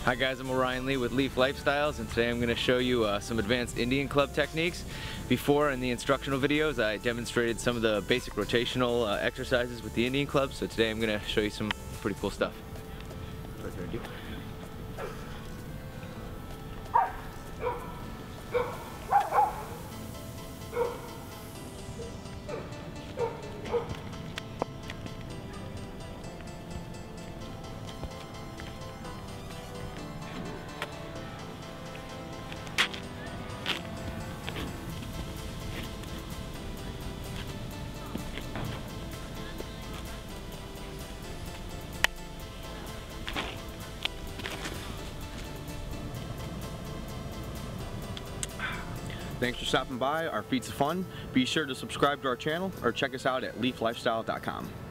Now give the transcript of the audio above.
Hi guys, I'm Ryan Lee with Leaf Lifestyles, and today I'm going to show you some advanced Indian club techniques. Before, in the instructional videos, I demonstrated some of the basic rotational exercises with the Indian club, so today I'm going to show you some pretty cool stuff. Thanks for stopping by our Feats of Fun. Be sure to subscribe to our channel or check us out at leaflifestyle.com.